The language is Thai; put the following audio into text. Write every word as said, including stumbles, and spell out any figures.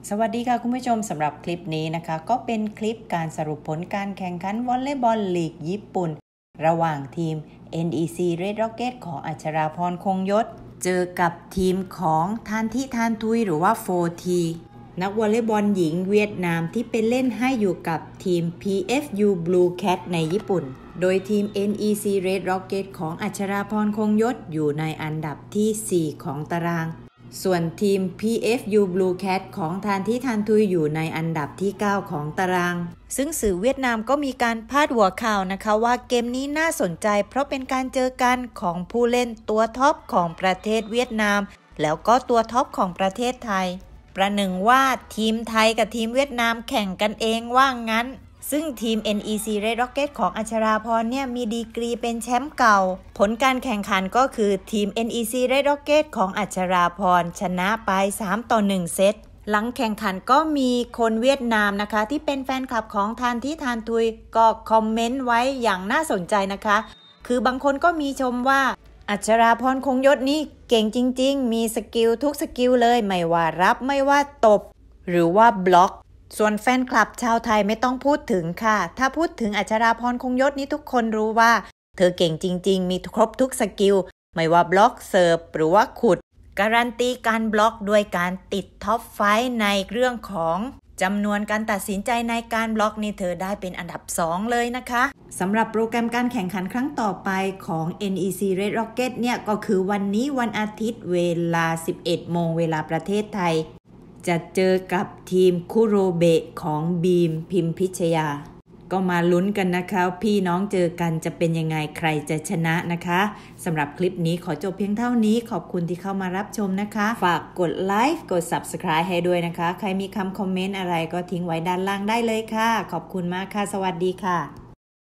สวัสดีค่ะคุณผู้ชมสำหรับคลิปนี้นะคะก็เป็นคลิปการสรุปผลการแข่งขันวอลเลย์บอลลีกญี่ปุ่นระหว่างทีม เอ็น อี ซี Red Rocket ของอัชราพรคงยศเจอกับทีมของทานทิทานทุยหรือว่า โฟร์ที นักวอลเลย์บอลหญิงเวียดนามที่เป็นเล่นให้อยู่กับทีม พี เอฟ ยู Blue Cat ในญี่ปุ่นโดยทีม เอ็น อี ซี Red Rocket ของอัชราพรคงยศอยู่ในอันดับที่สี่ของตารางส่วนทีม พี เอฟ ยู Blue Cat ของทานทิทานทุยอยู่ในอันดับที่เก้าของตารางซึ่งสื่อเวียดนามก็มีการพาดหัวข่าวนะคะว่าเกมนี้น่าสนใจเพราะเป็นการเจอกันของผู้เล่นตัวท็อปของประเทศเวียดนามแล้วก็ตัวท็อปของประเทศไทยประหนึ่งว่าทีมไทยกับทีมเวียดนามแข่งกันเองว่างั้นซึ่งทีม เอ็น อี ซี Red Rocket ของอัชราพรเนี่ยมีดีกรีเป็นแชมป์เก่าผลการแข่งขันก็คือทีม เอ็น อี ซี Red Rocket ของอัชราพรชนะไปสามต่อหนึ่งเซตหลังแข่งขันก็มีคนเวียดนามนะคะที่เป็นแฟนคลับของทานทิทานทุยก็คอมเมนต์ไว้อย่างน่าสนใจนะคะคือบางคนก็มีชมว่าอัชราพรคงยศนี่เก่งจริงๆมีสกิลทุกสกิลเลยไม่ว่ารับไม่ว่าตบหรือว่าบล็อกส่วนแฟนคลับชาวไทยไม่ต้องพูดถึงค่ะถ้าพูดถึงอัชราพรคงยศนี้ทุกคนรู้ว่าเธอเก่งจริงๆมีครบทุกสกิลไม่ว่าบล็อกเสิร์ฟหรือว่าขุดการันตีการบล็อกด้วยการติดท็อปไฟว์ในเรื่องของจำนวนการตัดสินใจในการบล็อกนี่เธอได้เป็นอันดับสองเลยนะคะสำหรับโปรแกรมการแข่งขันครั้งต่อไปของ เอ็น อี ซี Red Rocket เนี่ยก็คือวันนี้วันอาทิตย์เวลา สิบเอ็ดโมงเวลาประเทศไทยจะเจอกับทีมคุโรเบะของบีมพิมพิชยาก็มาลุ้นกันนะคะพี่น้องเจอกันจะเป็นยังไงใครจะชนะนะคะสำหรับคลิปนี้ขอจบเพียงเท่านี้ขอบคุณที่เข้ามารับชมนะคะฝากกดไลค์กด ซับสไครบ์ ให้ด้วยนะคะใครมีคำคอมเมนต์อะไรก็ทิ้งไว้ด้านล่างได้เลยค่ะขอบคุณมากค่ะสวัสดีค่ะ